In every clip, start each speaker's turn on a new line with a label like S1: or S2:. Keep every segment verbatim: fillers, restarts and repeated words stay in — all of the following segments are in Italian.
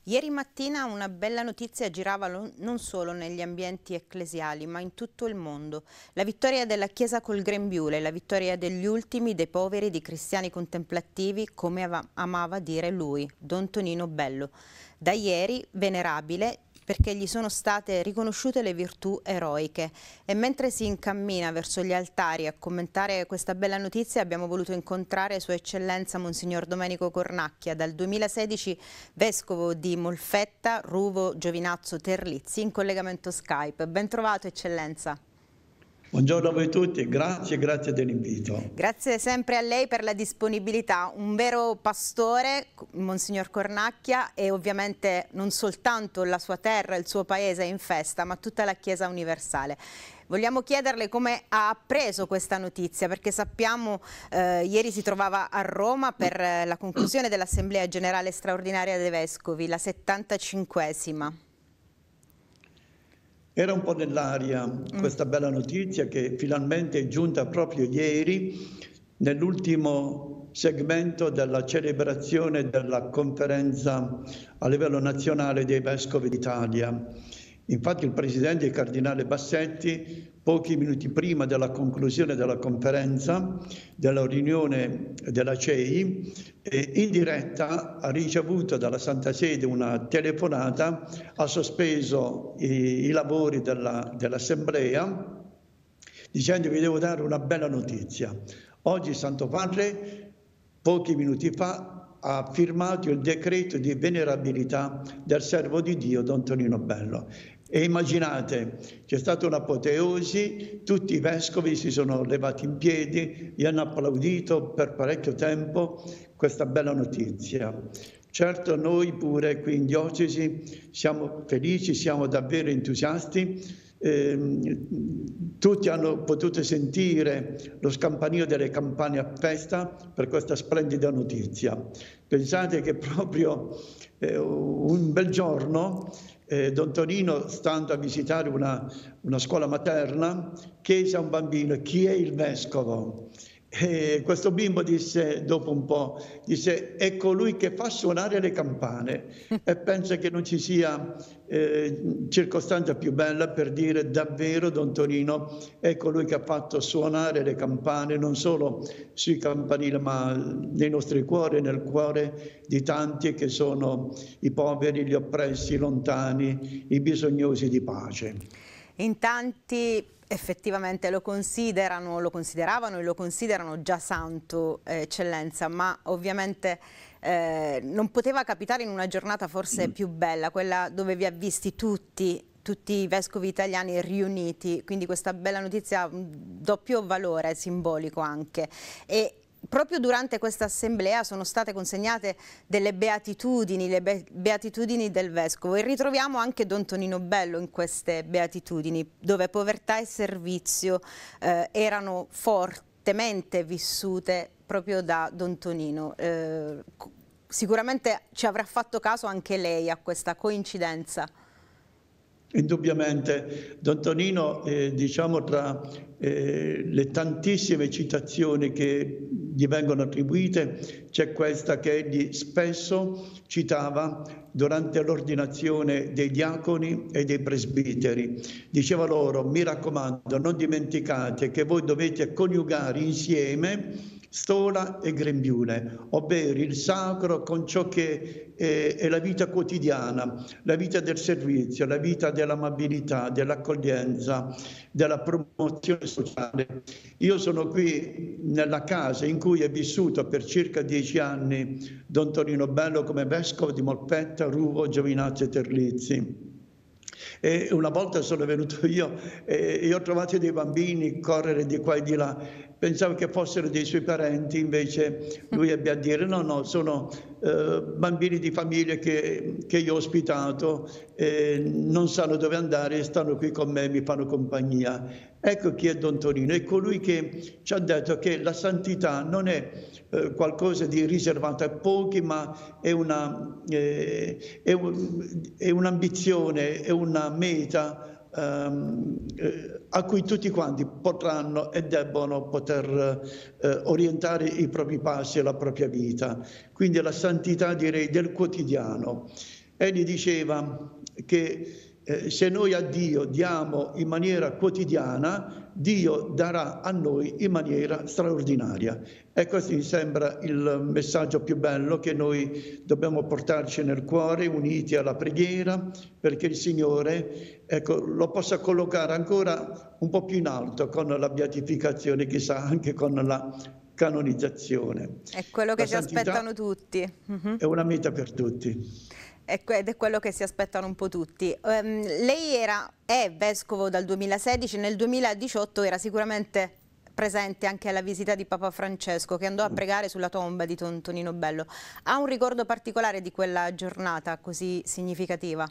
S1: Ieri mattina una bella notizia girava lo- non solo negli ambienti ecclesiali, ma in tutto il mondo. La vittoria della Chiesa col grembiule, la vittoria degli ultimi, dei poveri, di cristiani contemplativi, come ava- amava dire lui, Don Tonino Bello. Da ieri, venerabile, perché gli sono state riconosciute le virtù eroiche. E mentre si incammina verso gli altari a commentare questa bella notizia, abbiamo voluto incontrare Sua Eccellenza Monsignor Domenico Cornacchia, dal duemilasedici vescovo di Molfetta, Ruvo, Giovinazzo, Terlizzi, in collegamento Skype. Ben trovato, Eccellenza.
S2: Buongiorno a voi tutti, grazie, grazie dell'invito.
S1: Grazie sempre a lei per la disponibilità. Un vero pastore, Monsignor Cornacchia, e ovviamente non soltanto la sua terra, il suo paese è in festa, ma tutta la Chiesa universale. Vogliamo chiederle come ha appreso questa notizia, perché sappiamo eh, ieri si trovava a Roma per eh, la conclusione dell'Assemblea Generale Straordinaria dei Vescovi, la settantacinquesima.
S2: Era un po' nell'aria questa bella notizia che finalmente è giunta proprio ieri nell'ultimo segmento della celebrazione della conferenza a livello nazionale dei Vescovi d'Italia. Infatti il Presidente, il Cardinale Bassetti, pochi minuti prima della conclusione della conferenza, della riunione della C E I, eh, in diretta ha ricevuto dalla Santa Sede una telefonata, ha sospeso i, i lavori dell'Assemblea dicendo: vi devo dare una bella notizia. Oggi Santo Padre, pochi minuti fa, ha firmato il decreto di venerabilità del servo di Dio Don Tonino Bello. E immaginate, c'è stata un'apoteosi, tutti i vescovi si sono levati in piedi, gli hanno applaudito per parecchio tempo questa bella notizia. Certo, noi pure qui in diocesi siamo felici, siamo davvero entusiasti. Eh, tutti hanno potuto sentire lo scampanio delle campane a festa per questa splendida notizia. Pensate che proprio eh, un bel giorno eh, Don Tonino, stando a visitare una, una scuola materna, chiese a un bambino: chi è il vescovo? E questo bimbo disse, dopo un po', disse: è colui che fa suonare le campane. E penso che non ci sia eh, circostanza più bella per dire davvero Don Tonino è colui che ha fatto suonare le campane non solo sui campanili, ma nei nostri cuori, nel cuore di tanti che sono i poveri, gli oppressi, i lontani, i bisognosi di pace.
S1: In tanti effettivamente lo considerano, lo consideravano e lo considerano già santo, eh, Eccellenza, ma ovviamente eh, non poteva capitare in una giornata forse più bella, quella dove vi ha visti tutti, tutti i vescovi italiani riuniti, quindi questa bella notizia ha un doppio valore simbolico anche. E proprio durante questa assemblea sono state consegnate delle beatitudini, le be beatitudini del vescovo, e ritroviamo anche Don Tonino Bello in queste beatitudini, dove povertà e servizio eh, erano fortemente vissute proprio da Don Tonino. Eh, sicuramente ci avrà fatto caso anche lei a questa coincidenza.
S2: Indubbiamente, Don Tonino, eh, diciamo tra eh, le tantissime citazioni che gli vengono attribuite, c'è questa che egli spesso citava durante l'ordinazione dei diaconi e dei presbiteri. Diceva loro: mi raccomando, non dimenticate che voi dovete coniugare insieme stola e grembiule, ovvero il sacro con ciò che è, è la vita quotidiana, la vita del servizio, la vita dell'amabilità, dell'accoglienza, della promozione sociale. Io sono qui nella casa in cui è vissuto per circa dieci anni Don Tonino Bello come vescovo di Molfetta, Ruvo, Giovinazzo e Terlizzi. E una volta sono venuto io e ho trovato dei bambini correre di qua e di là, pensavo che fossero dei suoi parenti, invece lui ebbe a dire: no, no, sono eh, bambini di famiglie che, che io ho ospitato, eh, non sanno dove andare, stanno qui con me, mi fanno compagnia. Ecco chi è Don Tonino, è colui che ci ha detto che la santità non è eh, qualcosa di riservato a pochi, ma è una, eh, è un, è un'ambizione, è una meta ehm, eh, a cui tutti quanti potranno e debbono poter eh, orientare i propri passi e la propria vita. Quindi la santità, direi, del quotidiano. Egli diceva che eh, se noi a Dio diamo in maniera quotidiana, Dio darà a noi in maniera straordinaria. E questo mi sembra il messaggio più bello che noi dobbiamo portarci nel cuore, uniti alla preghiera, perché il Signore, ecco, lo possa collocare ancora un po' più in alto con la beatificazione, chissà anche con la canonizzazione.
S1: È quello che
S2: La
S1: si
S2: santità
S1: aspettano tutti. Uh-huh.
S2: È una meta per tutti.
S1: Ed è quello che si aspettano un po' tutti. Um, lei era, è vescovo dal duemilasedici, nel duemiladiciotto era sicuramente presente anche alla visita di Papa Francesco, che andò a pregare sulla tomba di Don Tonino Bello. Ha un ricordo particolare di quella giornata così significativa?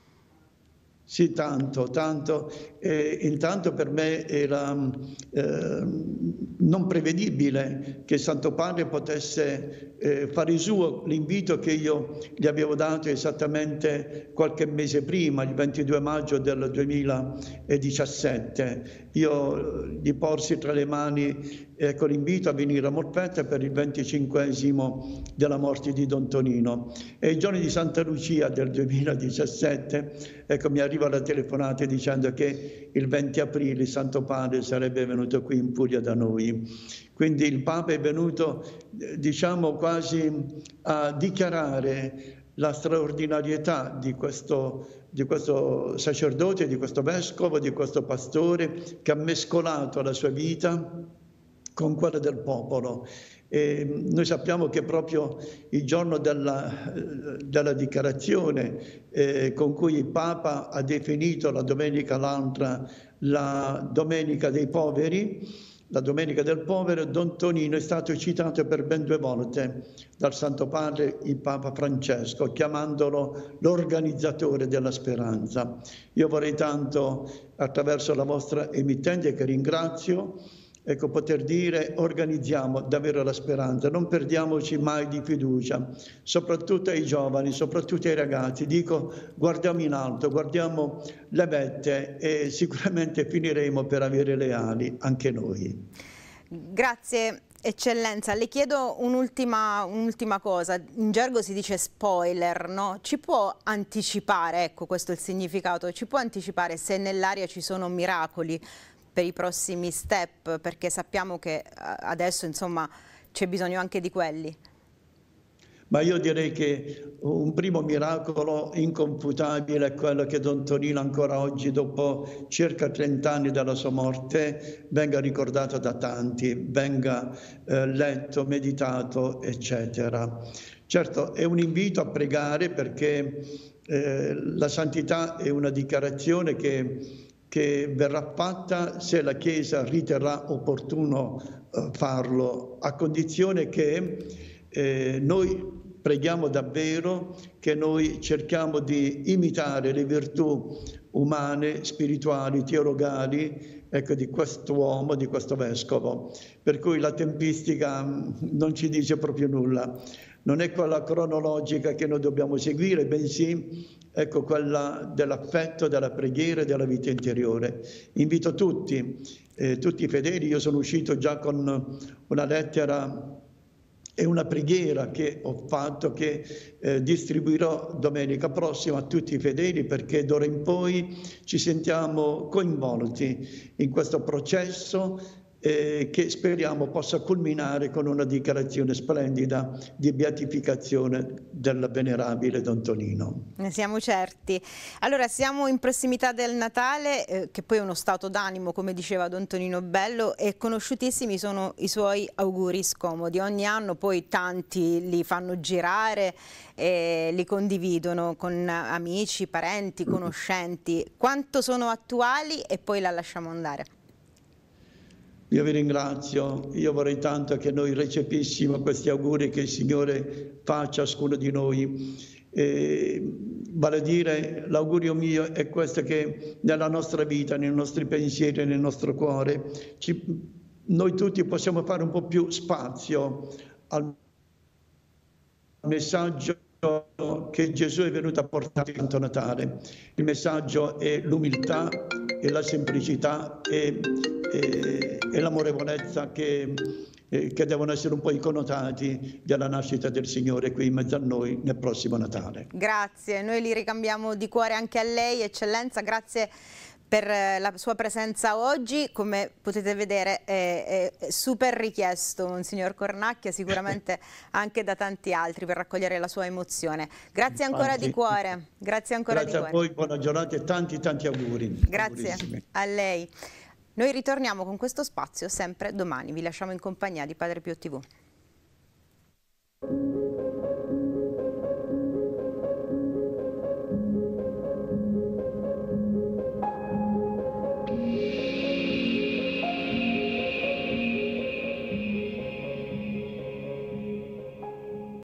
S2: Sì, tanto, tanto. Eh, intanto per me era eh, non prevedibile che Santo Padre potesse eh, fare suo l'invito che io gli avevo dato esattamente qualche mese prima, il ventidue maggio del duemiladiciassette. Io gli porsi tra le mani ecco, l'invito a venire a Molfetta per il venticinquesimo della morte di Don Tonino. E i giorni di Santa Lucia del duemiladiciassette, ecco, mi arriva la telefonata dicendo che il venti aprile il Santo Padre sarebbe venuto qui in Puglia da noi. Quindi il Papa è venuto, diciamo, quasi a dichiarare la straordinarietà di questo, di questo sacerdote, di questo vescovo, di questo pastore che ha mescolato la sua vita con quella del popolo. E noi sappiamo che proprio il giorno della, della dichiarazione eh, con cui il Papa ha definito la domenica l'altra la domenica dei poveri, la domenica del povero, Don Tonino è stato citato per ben due volte dal Santo Padre, il Papa Francesco, chiamandolo l'organizzatore della speranza. Io vorrei tanto, attraverso la vostra emittente, che ringrazio, ecco, poter dire organizziamo davvero la speranza, non perdiamoci mai di fiducia, soprattutto ai giovani, soprattutto ai ragazzi. Dico, guardiamo in alto, guardiamo le vette e sicuramente finiremo per avere le ali anche noi.
S1: Grazie Eccellenza, le chiedo un'ultima un'ultima cosa, in gergo si dice spoiler, no? Ci può anticipare, ecco questo è il significato, ci può anticipare se nell'aria ci sono miracoli per i prossimi step, perché sappiamo che adesso insomma c'è bisogno anche di quelli?
S2: Ma io direi che un primo miracolo inconfutabile è quello che Don Tonino ancora oggi, dopo circa trenta anni dalla sua morte, venga ricordato da tanti, venga eh, letto, meditato, eccetera. Certo, è un invito a pregare perché eh, la santità è una dichiarazione che che verrà fatta se la Chiesa riterrà opportuno eh, farlo, a condizione che eh, noi preghiamo davvero, che noi cerchiamo di imitare le virtù umane, spirituali, teologali, ecco, di quest'uomo, di questo vescovo. Per cui la tempistica non ci dice proprio nulla. Non è quella cronologica che noi dobbiamo seguire, bensì ecco, quella dell'affetto, della preghiera e della vita interiore. Invito tutti, eh, tutti i fedeli, io sono uscito già con una lettera e una preghiera che ho fatto, che eh, distribuirò domenica prossima a tutti i fedeli, perché d'ora in poi ci sentiamo coinvolti in questo processo Eh, che speriamo possa culminare con una dichiarazione splendida di beatificazione del venerabile Don Tonino.
S1: Ne siamo certi. Allora, siamo in prossimità del Natale, eh, che poi è uno stato d'animo, come diceva Don Tonino Bello, e conosciutissimi sono i suoi auguri scomodi. Ogni anno poi tanti li fanno girare e li condividono con amici, parenti, conoscenti. Quanto sono attuali e poi la lasciamo andare.
S2: Io vi ringrazio, io vorrei tanto che noi recepissimo questi auguri che il Signore fa a ciascuno di noi. E, vale a dire, l'augurio mio è questo, che nella nostra vita, nei nostri pensieri, nel nostro cuore, ci, noi tutti possiamo fare un po' più spazio al messaggio che Gesù è venuto a portare in Santo Natale. Il messaggio è l'umiltà e la semplicità e, e, e l'amorevolezza che eh, che devono essere un po' i connotati della nascita del Signore qui in mezzo a noi nel prossimo Natale.
S1: Grazie, noi li ricambiamo di cuore anche a lei, Eccellenza, grazie per la sua presenza oggi. Come potete vedere è, è super richiesto Monsignor Cornacchia, sicuramente anche da tanti altri, per raccogliere la sua emozione. Grazie ancora
S2: Infatti,
S1: di cuore. Grazie ancora
S2: grazie
S1: di
S2: a
S1: cuore.
S2: voi, buona giornata e tanti tanti auguri.
S1: Grazie a lei. Noi ritorniamo con questo spazio sempre domani. Vi lasciamo in compagnia di Padre Pio tivù.